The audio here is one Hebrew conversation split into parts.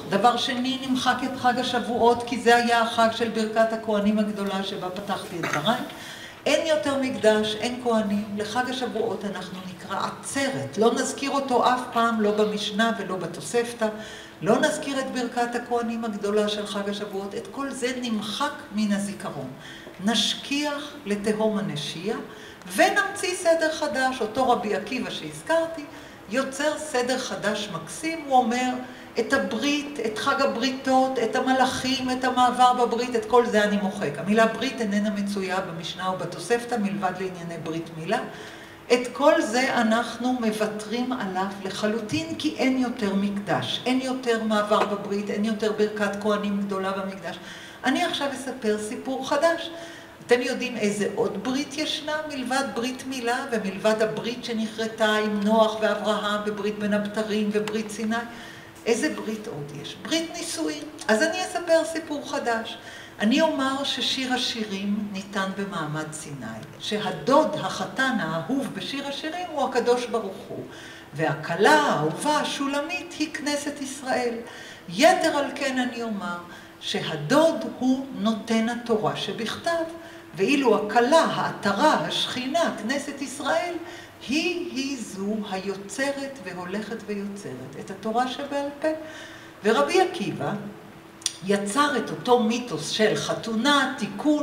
דבר שני, נמחק את חג השבועות, כי זה היה החג של ברכת הכהנים הגדולה שבה פתחתי את דבריי. אין יותר מקדש, אין כהנים. לחג השבועות אנחנו נקרא עצרת. לא נזכיר אותו אף פעם, לא במשנה ולא בתוספתא. לא נזכיר את ברכת הכהנים הגדולה של חג השבועות. את כל זה נמחק מן הזיכרון. נשכיח לתהום הנשייה, ונמציא סדר חדש. אותו רבי עקיבא שהזכרתי, יוצר סדר חדש מקסים. הוא אומר, את הברית, את חג הבריתות, את המלאכים, את המעבר בברית, את כל זה אני מוחק. המילה ברית איננה מצויה במשנה ובתוספתא, מלבד לענייני ברית מילה. את כל זה אנחנו מוותרים עליו לחלוטין, כי אין יותר מקדש, אין יותר מעבר בברית, אין יותר ברכת כהנים גדולה במקדש. אני עכשיו אספר סיפור חדש. אתם יודעים איזה עוד ברית ישנה מלבד ברית מילה ומלבד הברית שנכרתה עם נוח ואברהם וברית בין הבתרים וברית סיני? איזה ברית עוד יש? ברית נישואין. אז אני אספר סיפור חדש. אני אומר ששיר השירים ניתן במעמד סיני, שהדוד החתן האהוב בשיר השירים הוא הקדוש ברוך הוא, והכלה האהובה השולמית היא כנסת ישראל. יתר על כן אני אומר שהדוד הוא נותן התורה שבכתב, ואילו הכלה, העטרה, השכינה, כנסת ישראל, היא זו היוצרת והולכת ויוצרת את התורה שבעל פה. ורבי עקיבא יצר את אותו מיתוס של חתונה, תיקון,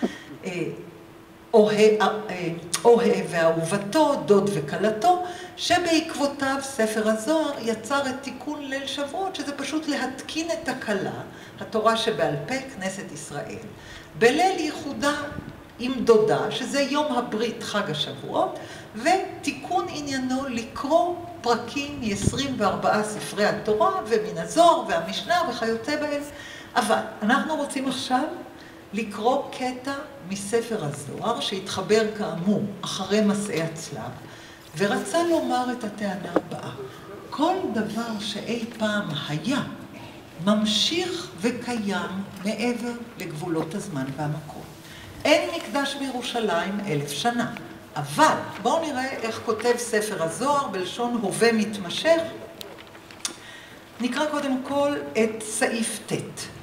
אוהב ואהובתו, דוד וכלתו, שבעקבותיו ספר הזוהר יצר את תיקון ליל שבועות, שזה פשוט להתקין את הכלה, התורה שבעל פה, כנסת ישראל, בליל ייחודה עם דודה, שזה יום הברית, חג השבועות, ותיקון עניינו לקרוא פרקים מ-24 ספרי התורה ומן הזוהר והמשנה וכיוצא בהם. אבל אנחנו רוצים עכשיו לקרוא קטע מספר הזוהר שהתחבר כאמור אחרי מסעי הצלב, ורצה לומר את הטענה הבאה: כל דבר שאי פעם היה ממשיך וקיים מעבר לגבולות הזמן והמקום. אין מקדש בירושלים 1000 שנה. אבל בואו נראה איך כותב ספר הזוהר בלשון הווה מתמשך. נקרא קודם כל את סעיף ט'.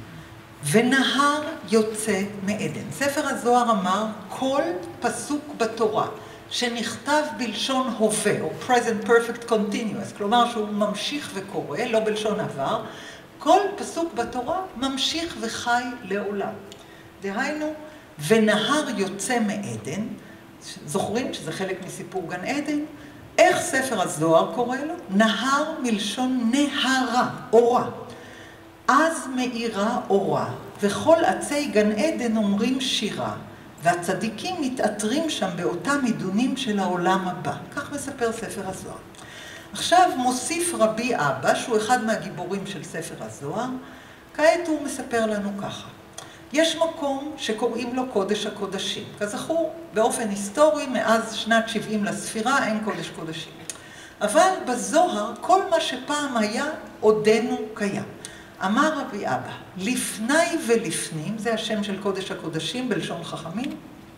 ונהר יוצא מעדן. ספר הזוהר אמר כל פסוק בתורה שנכתב בלשון הווה, או present perfect continuous, כלומר שהוא ממשיך וקורא, לא בלשון עבר, כל פסוק בתורה ממשיך וחי לעולם. דהיינו, ונהר יוצא מעדן, זוכרים שזה חלק מסיפור גן עדן? איך ספר הזוהר קורא לו? נהר מלשון נהרה, אורה. אז מאירה אורה, וכל עצי גן עדן אומרים שירה, והצדיקים מתעטרים שם באותם עידונים של העולם הבא. כך מספר ספר הזוהר. עכשיו מוסיף רבי אבא, שהוא אחד מהגיבורים של ספר הזוהר, כעת הוא מספר לנו ככה. יש מקום שקוראים לו קודש הקודשים. כזכור, באופן היסטורי, מאז שנת 70 לספירה, אין קודש קודשים. אבל בזוהר, כל מה שפעם היה, עודנו קיים. אמר רבי אבא, לפני ולפנים, זה השם של קודש הקודשים בלשון חכמים,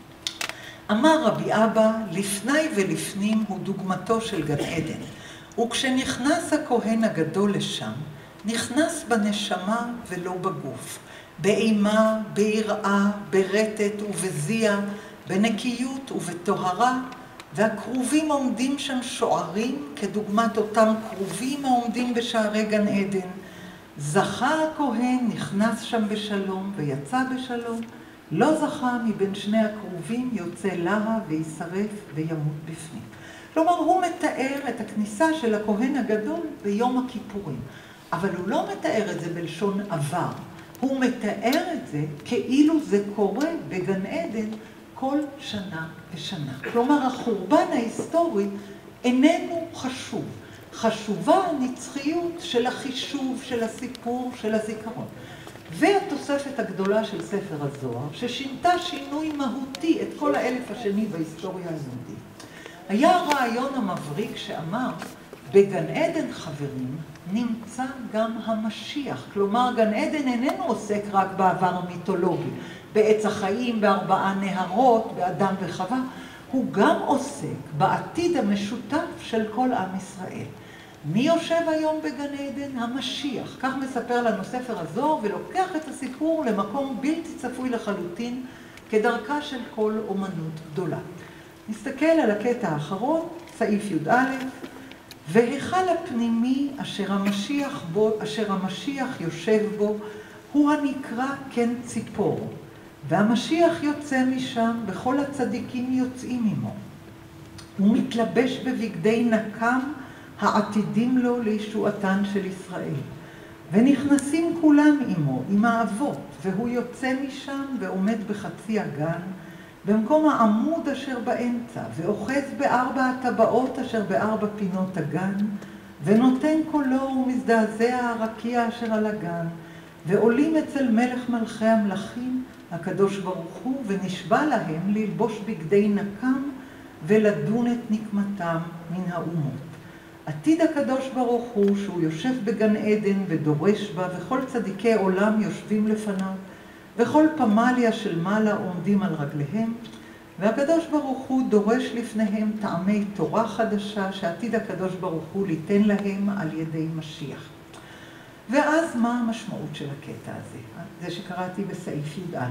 אמר רבי אבא, לפני ולפנים הוא דוגמתו של גן עדן. וכשנכנס הכהן הגדול לשם, נכנס בנשמה ולא בגוף. באימה, ביראה, ברטט ובזיע, בנקיות ובטהרה, והקרובים עומדים שם שוערים כדוגמת אותם קרובים העומדים בשערי גן עדן. זכה הכהן, נכנס שם בשלום ויצא בשלום, לא זכה מבין שני הקרובים, יוצא להב וישרף וימות בפנים. כלומר, הוא מתאר את הכניסה של הכהן הגדול ביום הכיפורים, אבל הוא לא מתאר את זה בלשון עבר. הוא מתאר את זה כאילו זה קורה בגן עדן כל שנה ושנה. כלומר, החורבן ההיסטורי איננו חשוב. חשובה הנצחיות של החישוב, של הסיפור, של הזיכרון. והתוספת הגדולה של ספר הזוהר, ששינתה שינוי מהותי את כל האלף השני בהיסטוריה היהודית. היה הרעיון המבריק שאמר, בגן עדן חברים נמצא גם המשיח. כלומר, גן עדן איננו עוסק רק בעבר המיתולוגי, בעץ החיים, בארבעה נהרות, באדם וחווה. הוא גם עוסק בעתיד המשותף של כל עם ישראל. מי יושב היום בגן עדן? המשיח. כך מספר לנו ספר הזוהר, ולוקח את הסיפור למקום בלתי צפוי לחלוטין, כדרכה של כל אומנות גדולה. נסתכל על הקטע האחרון, סעיף י"א, והיכל הפנימי אשר המשיח יושב בו, הוא הנקרא כן ציפור, והמשיח יוצא משם וכל הצדיקים יוצאים עמו. הוא מתלבש בבגדי נקם העתידים לו לישועתן של ישראל. ונכנסים כולם עמו, עם האבות, והוא יוצא משם ועומד בחצי הגן, במקום העמוד אשר באמצע, ואוחז בארבע הטבעות אשר בארבע פינות הגן, ונותן קולו ומזדעזע הרקיע אשר על הגן, ועולים אצל מלך מלכי המלכים, הקדוש ברוך הוא, ונשבע להם ללבוש בגדי נקם, ולדון את נקמתם מן האומות. עתיד הקדוש ברוך הוא שהוא יושב בגן עדן ודורש בה, וכל צדיקי עולם יושבים לפניו, וכל פמליה של מעלה עומדים על רגליהם, והקדוש ברוך הוא דורש לפניהם טעמי תורה חדשה, שעתיד הקדוש ברוך הוא ליתן להם על ידי משיח. ואז מה המשמעות של הקטע הזה? זה שקראתי בסעיף י"א.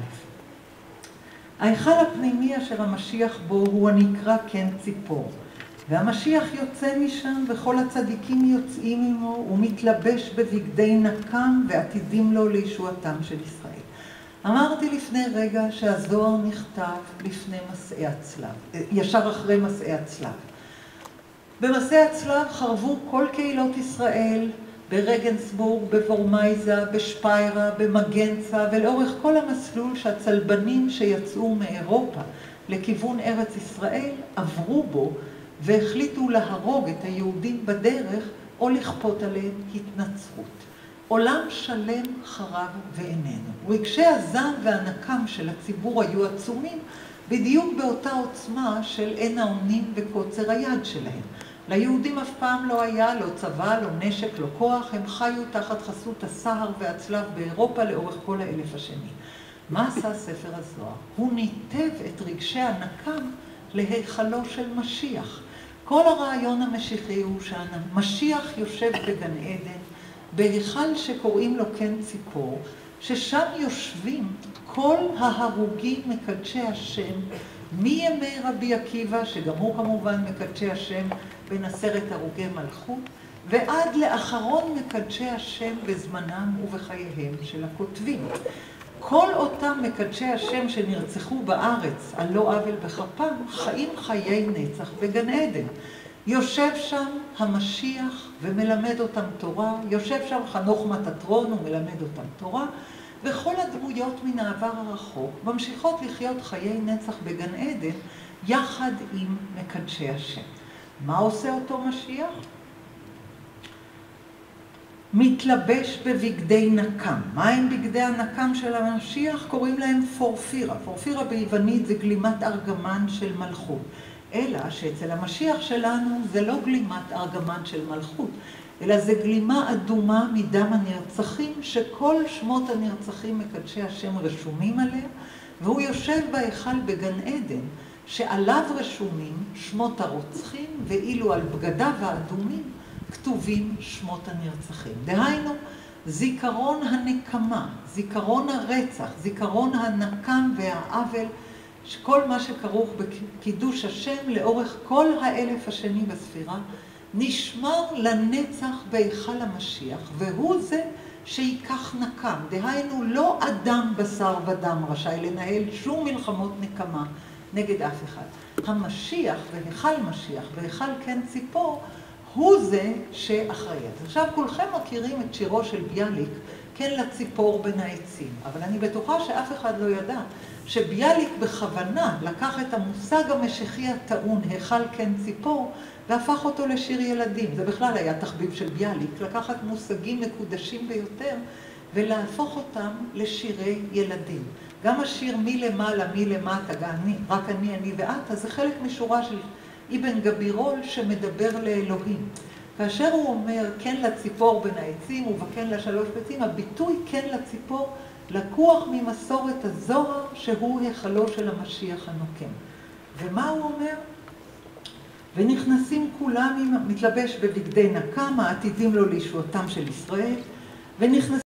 ההיכל הפנימי אשר המשיח בו הוא הנקרא כן ציפור. והמשיח יוצא משם וכל הצדיקים יוצאים עמו, ומתלבש בבגדי נקם ועתידים לו לישועתם של ישראל. אמרתי לפני רגע שהזוהר נכתב לפני מסעי הצלב, ישר אחרי מסעי הצלב. במסעי הצלב חרבו כל קהילות ישראל, ברגנסבורג, בוורמייזה, בשפיירה, במגנצה, ולאורך כל המסלול שהצלבנים שיצאו מאירופה לכיוון ארץ ישראל עברו בו, והחליטו להרוג את היהודים בדרך או לכפות עליהם התנצרות. עולם שלם חרב ואיננו. רגשי הזעם והנקם של הציבור היו עצומים בדיוק באותה עוצמה של אין האונים וקוצר היד שלהם. ליהודים אף פעם לא היה, לא צבא, לא נשק, לא כוח, הם חיו תחת חסות הסהר והצלב באירופה לאורך כל האלף השני. מה עשה ספר הזוהר? הוא ניתב את רגשי הנקם להיכלו של משיח. כל הרעיון המשיחי הוא שהמשיח יושב בגן עדן, בהיכל שקוראים לו כן ציפור, ששם יושבים כל ההרוגים מקדשי השם, מימי רבי עקיבא, שגם הוא כמובן מקדשי השם בין 10 הרוגי מלכות, ועד לאחרון מקדשי השם בזמנם ובחייהם של הכותבים. כל אותם מקדשי השם שנרצחו בארץ על לא עוול בכפם, חיים חיי נצח בגן עדן. יושב שם המשיח ומלמד אותם תורה, יושב שם חנוך מטטרון ומלמד אותם תורה, וכל הדמויות מן העבר הרחוק ממשיכות לחיות חיי נצח בגן עדן יחד עם מקדשי השם. מה עושה אותו משיח? מתלבש בבגדי נקם. מה הם בגדי הנקם של המשיח? קוראים להם פורפירה. פורפירה ביוונית זה גלימת ארגמן של מלכות. אלא שאצל המשיח שלנו זה לא גלימת ארגמן של מלכות, אלא זה גלימה אדומה מדם הנרצחים, שכל שמות הנרצחים מקדשי השם רשומים עליה, והוא יושב בהיכל בגן עדן, שעליו רשומים שמות הרוצחים, ואילו על בגדיו האדומים כתובים שמות הנרצחים. דהיינו, זיכרון הנקמה, זיכרון הרצח, זיכרון הנקם והעוול, שכל מה שכרוך בקידוש השם לאורך כל האלף השני בספירה, נשמר לנצח בהיכל המשיח, והוא זה שיקח נקם. דהיינו, לא אדם בשר ודם רשאי לנהל שום מלחמות נקמה נגד אף אחד. המשיח והיכל משיח והיכל כן ציפור, הוא זה שאחראי. עכשיו כולכם מכירים את שירו של ביאליק, כן לציפור בין העצים, אבל אני בטוחה שאף אחד לא ידע שביאליק בכוונה לקח את המושג המשיחי הטעון, היכל כן ציפור, והפך אותו לשיר ילדים. זה בכלל היה תחביב של ביאליק, לקחת מושגים מקודשים ביותר ולהפוך אותם לשירי ילדים. גם השיר מי למעלה, מי למטה, רק אני ואת, זה חלק משורה של אבן גבירול שמדבר לאלוהים. כאשר הוא אומר כן לציפור בין העצים ובכן לשלוש ביצים, הביטוי כן לציפור לקוח ממסורת הזוהר שהוא היכלו של המשיח הנוקם. ומה הוא אומר? ונכנסים כולם, מתלבש בבגדי נקם, העתידים לו לישועתם של ישראל, ונכנסים